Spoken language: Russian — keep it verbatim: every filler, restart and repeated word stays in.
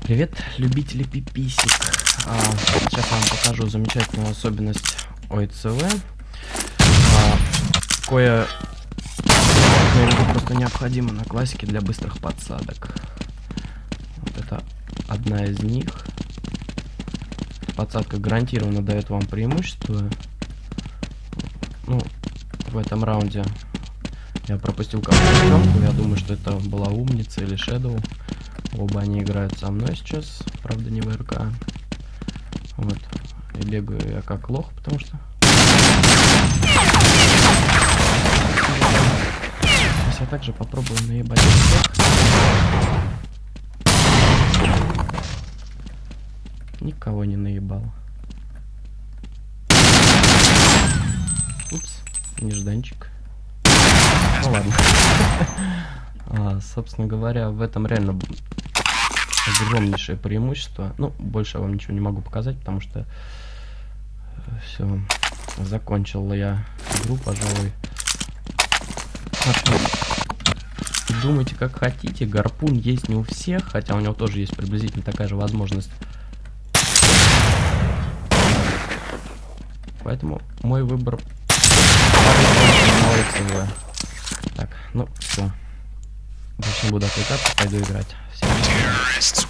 Привет, любители пиписек. А, сейчас я вам покажу замечательную особенность о и цэ вэ. А, кое просто необходимо на классике для быстрых подсадок. Вот это одна из них. Подсадка гарантированно дает вам преимущество. Ну, в этом раунде я пропустил какую-то съемку. Я думаю, что это была Умница или Shadow. Оба они играют со мной сейчас, правда не в эр ка. Вот. И бегаю я как лох, потому что... Сейчас я также попробую наебать всех. Никого не наебал. Упс, нежданчик. Ну ладно. а, собственно говоря, в этом реально огромнейшее преимущество. Ну, больше я вам ничего не могу показать, потому что все, закончил я игру, пожалуй. Думайте как хотите, гарпун есть не у всех, хотя у него тоже есть приблизительно такая же возможность. Поэтому мой выбор. Так, ну все. Больше не буду отвлекаться, пойду играть. Всем пока.